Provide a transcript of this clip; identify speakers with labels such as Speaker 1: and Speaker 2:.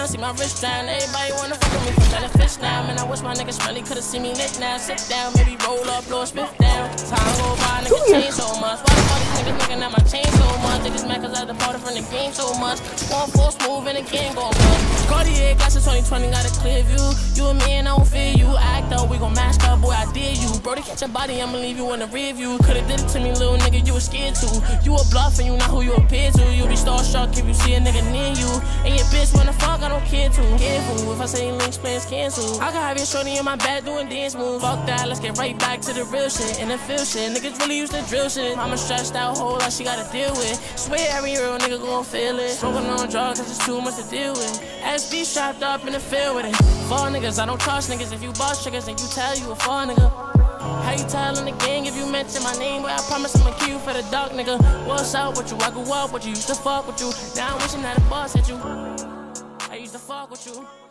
Speaker 1: see my wrist down. Everybody wanna fuck with me for trying to fish now. Man, I wish my niggas really could've seen me lit now. Sit down, maybe roll up, blow a spiff down. Time go by, niggas change so much. Why the fuck these niggas looking at my chain so much? They just mad cause I departed from the game so much. 1-4 smooth and the game gon' bust. Cartier glasses 2020 got a clear view. You and me and I don't fear you. Act up, we gon' mask up, boy, I dare you. Brody, catch your body, I'ma leave you in the rear view. Could've did it to me, little nigga, you was scared to. You a bluff and you not who you appear to. You be starstruck if you see a nigga near you. And your bitch wanna fuck, I don't care to. Careful, if I say links, plans cancel. I can have your shorty in my bed doing dance moves. Fuck that, let's get right back to the real shit. And the feel shit, niggas really used to drill shit. Mama stressed out, whole lot she gotta deal with. Swear every real nigga gon' feel it. Smoking on drugs, cause it's too much to deal with. SB strapped up in the field with it. Fall niggas, I don't trust niggas. If you bust triggers, then you tell you a fall nigga. How you tell in the gang if you mention my name? But I promise I'ma kill you for the dark nigga. What's up with you? I grew up with you, used to fuck with you. Now I'm wishing that a boss hit you. I used to fuck with you.